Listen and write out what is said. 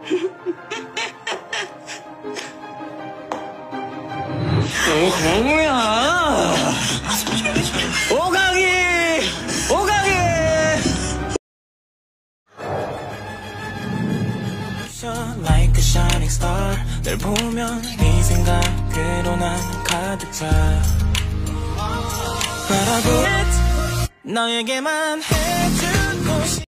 강우야. 오강이. 오강이. Like a shining star. 널 보면 네 생각으로 난 가득 차. 바라보 너에게만 해주고 싶